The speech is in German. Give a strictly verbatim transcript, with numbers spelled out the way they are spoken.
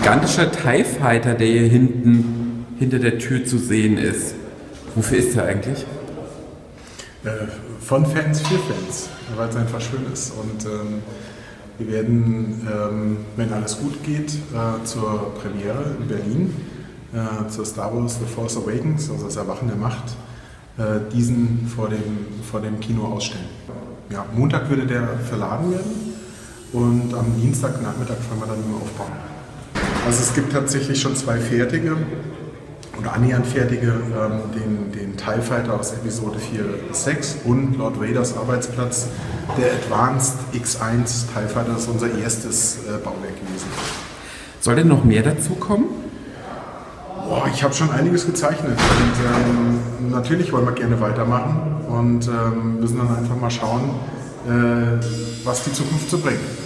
gigantischer TIE Fighter, der hier hinten hinter der Tür zu sehen ist. Wofür ist der eigentlich? Äh, von Fans für Fans, weil es einfach schön ist. Und ähm, wir werden, ähm, wenn alles gut geht, äh, zur Premiere in Berlin, äh, zur Star Wars The Force Awakens, also das Erwachen der Macht, äh, diesen vor dem, vor dem Kino ausstellen. Ja, Montag würde der verladen werden und am Dienstagnachmittag fangen wir dann mit dem Aufbau. Also es gibt tatsächlich schon zwei fertige oder annähernd fertige, ähm, den, den TIE Fighter aus Episode vier sechs und Lord Vaders Arbeitsplatz. Der Advanced X eins TIE Fighter ist unser erstes äh, Bauwerk gewesen. Soll denn noch mehr dazu kommen? Boah, ich habe schon einiges gezeichnet und ähm, natürlich wollen wir gerne weitermachen und ähm, müssen dann einfach mal schauen, äh, was die Zukunft so bringt.